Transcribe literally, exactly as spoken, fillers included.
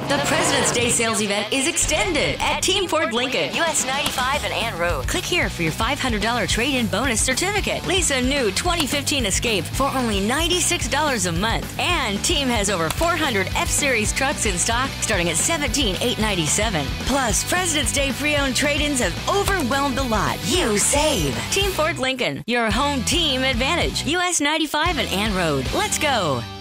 The President's Day sales event is extended at Team Ford Lincoln, U S ninety-five and Ann Road. Click here for your five hundred dollars trade-in bonus certificate. Lease a new twenty fifteen Escape for only ninety-six dollars a month. And Team has over four hundred F-Series trucks in stock starting at seventeen thousand eight hundred ninety-seven dollars. Plus, President's Day pre-owned trade-ins have overwhelmed the lot. You save. Team Ford Lincoln, your home team advantage. U S ninety-five and Ann Road. Let's go.